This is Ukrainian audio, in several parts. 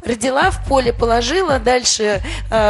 Родила, в поле положила, дальше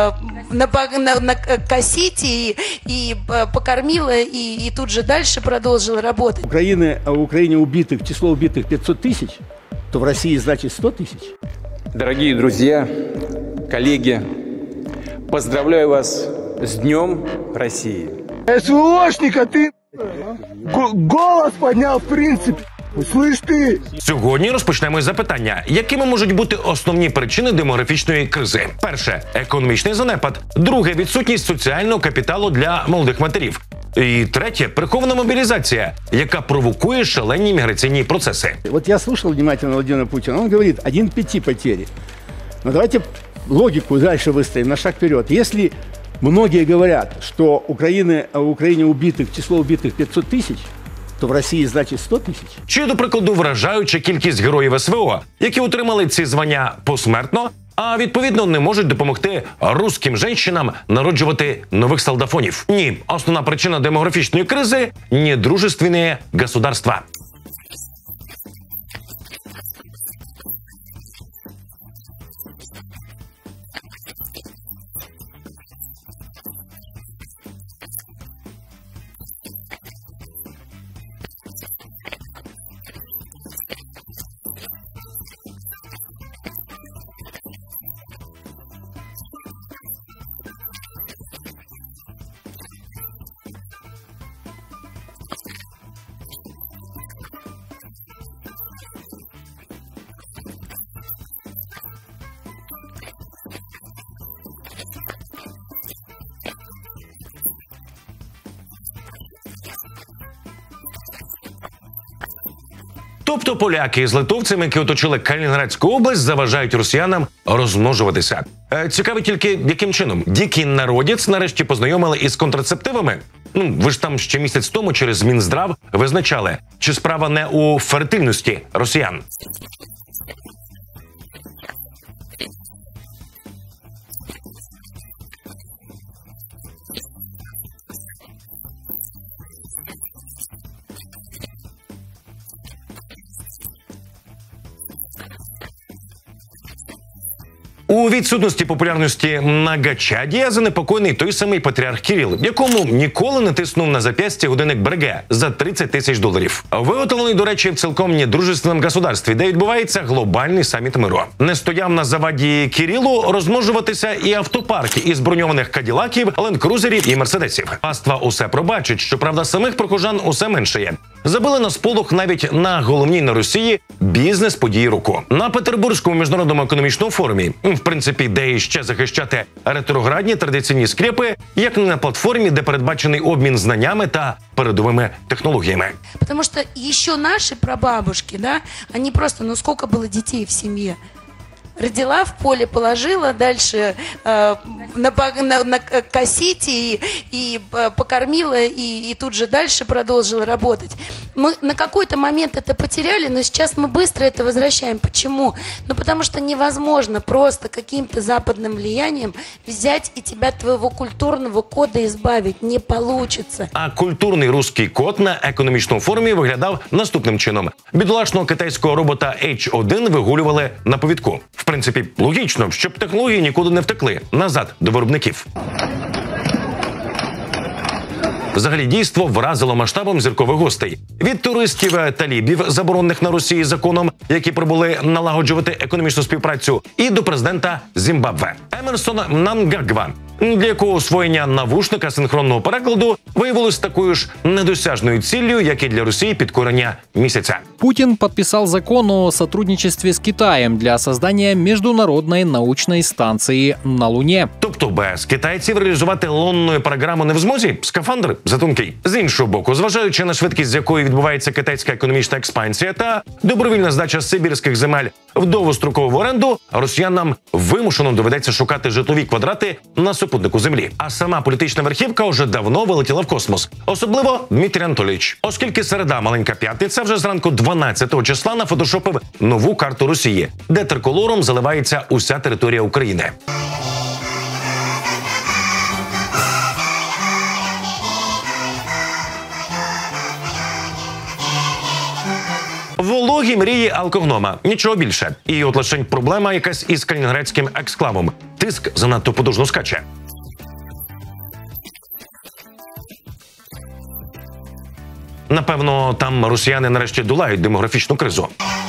косить и покормила, и тут же дальше продолжила работать. В Украине убитых, число убитых 500 тысяч, то в России, значит, 100 тысяч. Дорогие друзья, коллеги, поздравляю вас с Днем России. СВОшника, ты голос поднял, в принципе. Слышь ти! Сьогодні розпочнемо із запитання, якими можуть бути основні причини демографічної кризи. Перше – економічний занепад. Друге – відсутність соціального капіталу для молодих матерів. І третє – прихована мобілізація, яка провокує шалені міграційні процеси. Вот я слушал внимательно Владимира Путина, он говорит, 1 к 5 потери. Но давайте логику дальше выстроим, на шаг вперед. Если многие говорят, что в Украине убитых, число убитых 500 тысяч, то в Росії, значить, 100 тисяч. Чи, до прикладу, вражаюча кількість героїв СВО, які отримали ці звання посмертно, а відповідно не можуть допомогти русським жінкам народжувати нових солдафонів. Ні, основна причина демографічної кризи – недружественные государства. Тобто поляки з литовцями, які оточили Калінінградську область, заважають росіянам розмножуватися. Цікаво тільки, яким чином. Дикий народець нарешті познайомили із контрацептивами? Ви ж там ще місяць тому через Мінздрав визначали, чи справа не у фертильності росіян. У відсутності популярності многочадія занепокоєний той самий патріарх Кирил, якому ніколи не тиснув на зап'ястя годинник Breguet за $30 000. Виготовлений, до речі, в цілком недружественному государстві, де відбувається глобальний саміт миру. Не стояв на заваді Кирилу розмножуватися і автопарк із броньованих каділаків, ленд-крузерів і мерседесів. Паства усе пробачить, щоправда, самих прихожан усе меншає. Забили на сполох навіть на головній на Росії бізнес-події року. На Петербурзькому міжнародному економічному форумі, в принципі, де іще захищати ретроградні традиційні скрепи, як не на платформі, де передбачений обмін знаннями та передовими технологіями. Потому что еще наши прабабушки, да, они просто, сколько было детей в семье? Родила, в поле положила, дальше косить и покормила, и тут же дальше продолжила работать. Мы на какой-то момент это потеряли, но сейчас мы быстро это возвращаем. Почему? Потому что невозможно просто каким-то западным влиянием взять и тебя, твоего культурного кода избавить. Не получится. А культурний русський код на економічному форумі виглядав наступним чином. Бідолашного китайського робота H1 вигулювали на повідку. В принципі, логічно, щоб технології нікуди не втекли назад до виробників. Взагалі дійство вразило масштабом зіркових гостей. Від туристів-талібів, заборонених на Росії законом, які прибули налагоджувати економічну співпрацю, і до президента Зімбабве Емерсона Мнангагва, для якого освоєння навушника синхронного перекладу виявилось такою ж недосяжною ціллю, як і для Росії підкорення місяця. Путин подписал закон о сотрудничестве с Китаем для создания международной научной станции на Луне. Тобто без китайців реалізувати лунну програму не в змозі? Скафандр затонкий. З іншого боку, зважаючи на швидкість, з якою відбувається китайська економічна експансія та добровільна здача сибірських земель в довгострокову оренду, росіянам вимушено доведеться шукати житлові квадрати на супутнику Землі. А сама політична верхівка вже давно вилетіла в космос. Особливо Дмитрій Анатолійович. Оскільки середа, Маленька П'ятниця, вже зранку 12 числа нафотошопив нову карту Росії, де триколором заливається уся територія України. Вологі мрії алкогнома. Нічого більше. І от лишень проблема якась із калінінградським ексклавом. Тиск занадто потужно скаче. Напевно, там росіяни нарешті долають демографічну кризу.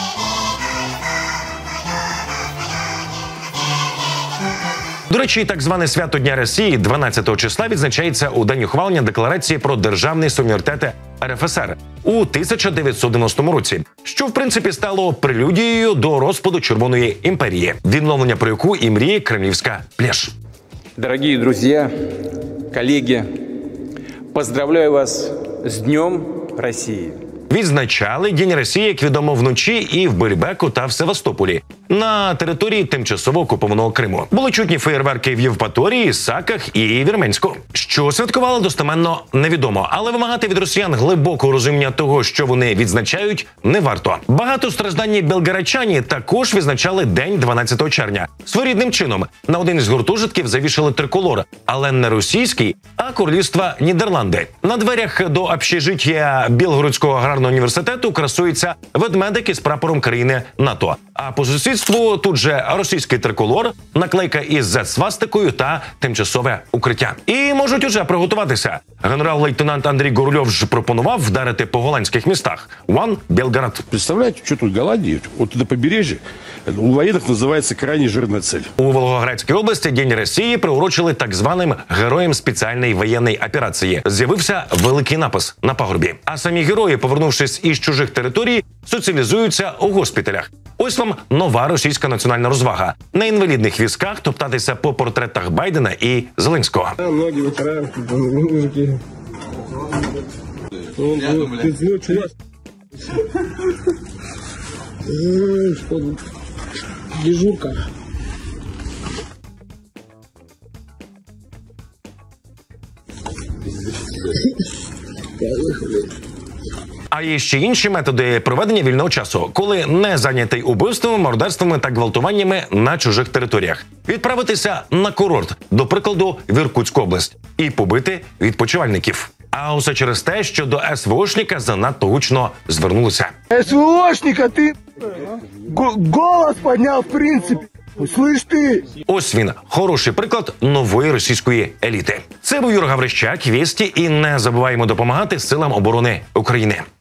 До речі, так зване свято Дня Росії 12 числа відзначається у день ухвалення Декларації про державний суверенітет РФСР у 1990 році, що в принципі стало прелюдією до розпаду Червоної імперії, відновлення про яку і мріє кремлівська плеш. Дорогие друзья, коллеги, поздравляю вас с Днем России. Відзначали День Росії, як відомо, вночі і в Бельбеку та в Севастополі, на території тимчасово окупованого Криму. Були чутні феєрверки в Євпаторії, Саках і Вірменську. Що святкували, достеменно невідомо, але вимагати від росіян глибокого розуміння того, що вони відзначають, не варто. Багатостражданні белгородчані також відзначали день 12 червня. Своєрідним чином на один із гуртожитків завішали триколор, але не російський, а королівства Нідерланди. На дверях до общежиття Білгородського аграрного університету красується ведмедик із прапором країни НАТО. А по сусідству тут же російський триколор, наклейка із Z-свастикою та тимчасове укриття. І можуть уже приготуватися. Генерал-лейтенант Андрій Гурульов ж пропонував вдарити по голландських містах. One Белгород. Представляете, что тут Голландия? Вот на побережье. У военных называется крайне жирная цель. У Волгоградській області День Росії приурочили так званим героям спеціальної воєнної операції. З'явився великий напис на пагорбі. А самі герої, повернувшись із чужих територій, соціалізуються у госпіталях. Ось вам нова російська національна розвага. На інвалідних візках топтатися по портретах Байдена і Зеленського. Ноги вытираем, мужики. Дежурка. А є ще інші методи проведення вільного часу, коли не зайнятий убивствами, мордерствами та гвалтуваннями на чужих територіях. Відправитися на курорт, до прикладу, в Іркутську область, і побити відпочивальників. А усе через те, що до СВОшника занадто гучно звернулися. СВОшника, ты голос поднял в принципе. Слышь ты? Ось він, хороший приклад нової російської еліти. Це був Юра Гаврищак, Вєсті, і не забуваємо допомагати силам оборони України.